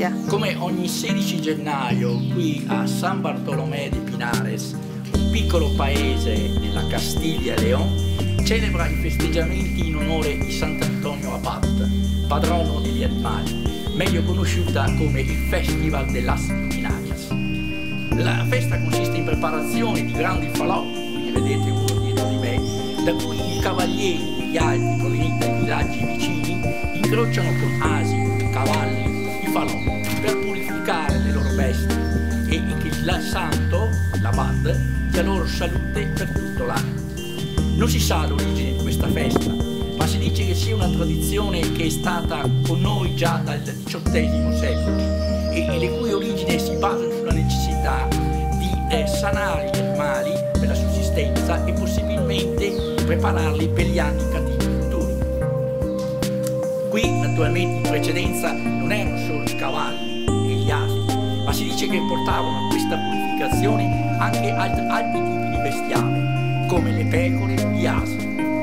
Grazie. Come ogni 16 gennaio qui a San Bartolomé de Pinares, un piccolo paese nella Castiglia e León, celebra i festeggiamenti in onore di Sant'Antonio Abad, patrono degli animali, meglio conosciuta come il Festival de las Luminarias. La festa consiste in preparazione di grandi falò, qui vedete uno dietro di me, da cui i cavalieri degli altri provenienti dai villaggi vicini incrociano con asini, cavalli, i falò per purificare le loro bestie e che il santo, l'Abad, dia loro salute per tutto l'anno. Non si sa l'origine di questa festa, ma si dice che sia una tradizione che è stata con noi già dal XVIII secolo e le cui origini si basano sulla necessità di sanare gli animali per la sussistenza e possibilmente prepararli per gli anni cattivi futuri. Qui naturalmente in precedenza non erano solo i cavalli e gli asini, ma si dice che portavano a questa purificazione anche altri tipi di bestiame, come le pecore e gli asini.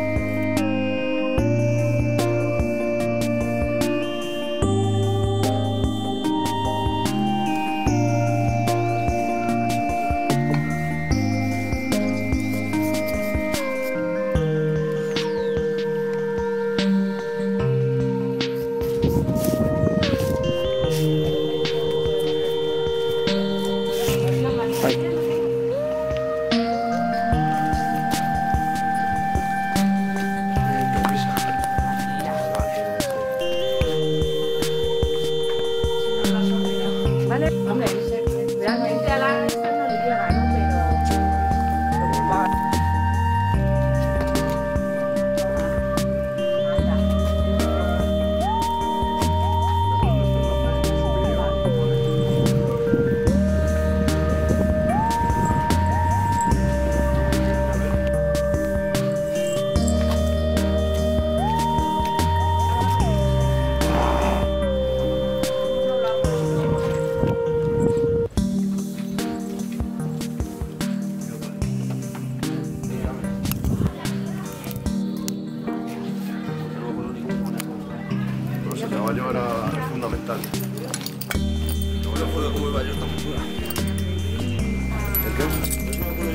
El caballo era fundamental. No me acuerdo cómo iba yo esta montura. ¿El qué?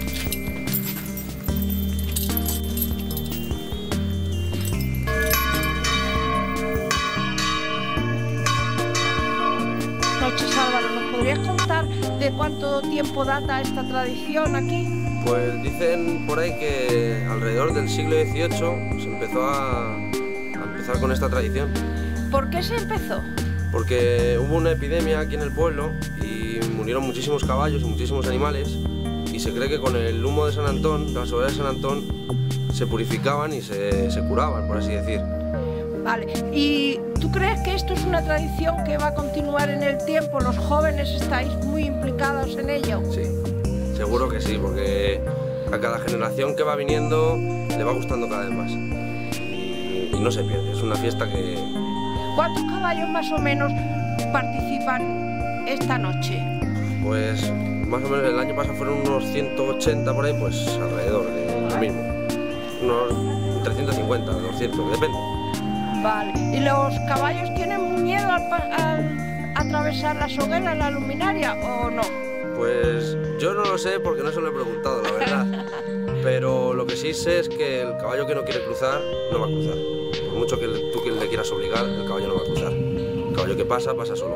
Noches, Álvaro, ¿nos podrías contar de cuánto tiempo data esta tradición aquí? Pues dicen por ahí que alrededor del siglo XVIII se empezó a empezar con esta tradición. ¿Por qué se empezó? Porque hubo una epidemia aquí en el pueblo y murieron muchísimos caballos y muchísimos animales y se cree que con el humo de San Antón, de las hogueras de San Antón, se purificaban y se curaban, por así decir. Vale, ¿y tú crees que esto es una tradición que va a continuar en el tiempo? ¿Los jóvenes estáis muy implicados en ello? Sí, seguro que sí, porque a cada generación que va viniendo le va gustando cada vez más. Y no se pierde, es una fiesta que... ¿Cuántos caballos más o menos participan esta noche? Pues más o menos el año pasado fueron unos 180 por ahí, pues alrededor de lo mismo. Unos entre 150, 200, depende. Vale, ¿y los caballos tienen miedo al atravesar las hogueras, la luminaria, o no? Pues yo no lo sé porque no se lo he preguntado, la verdad. Pero lo que sí sé es que el caballo que no quiere cruzar, no va a cruzar. Por mucho que tú le quieras obligar, el caballo no va a cruzar. El caballo que pasa, pasa solo.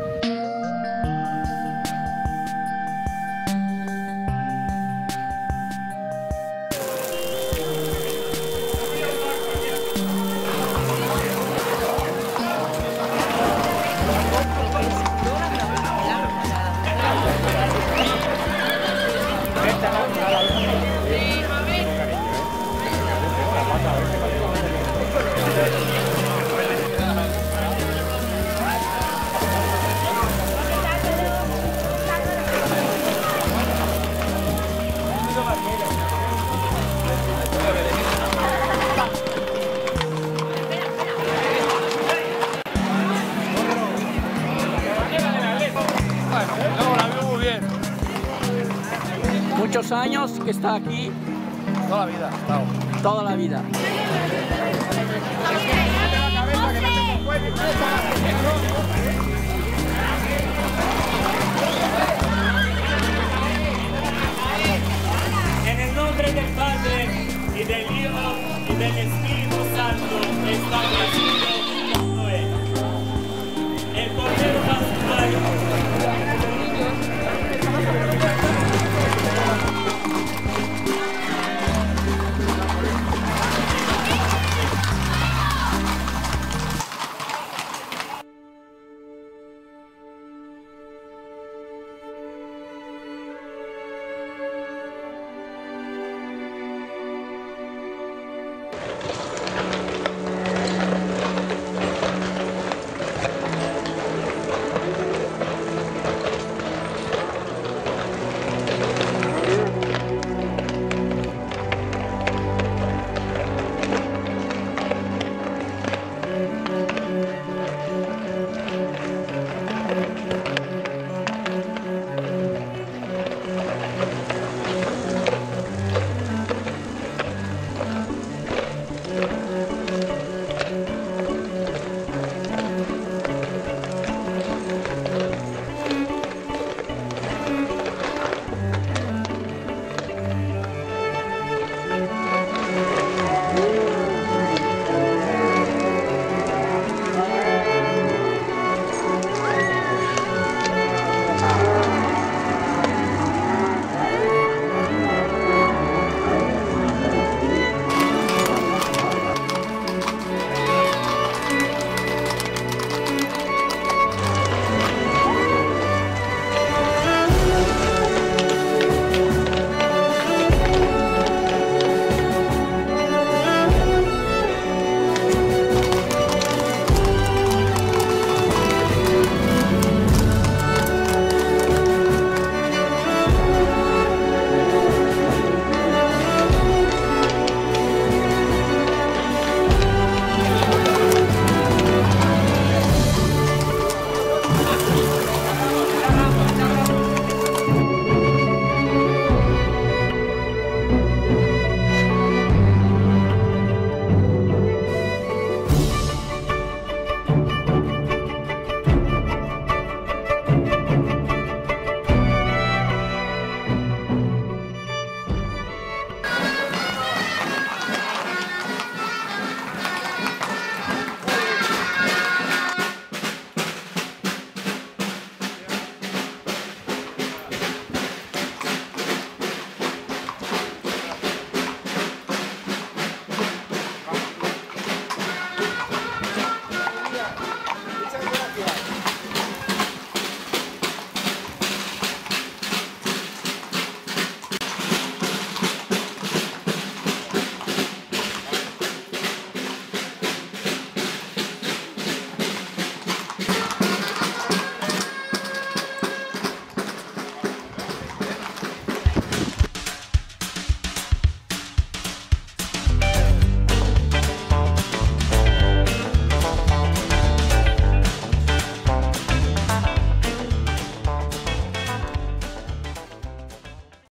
¿Muchos años que está aquí? Toda la vida, claro. Toda la vida. nombre del Padre, y del Hijo, y del Espíritu Santo, establecido como es. El Cordero Pascual.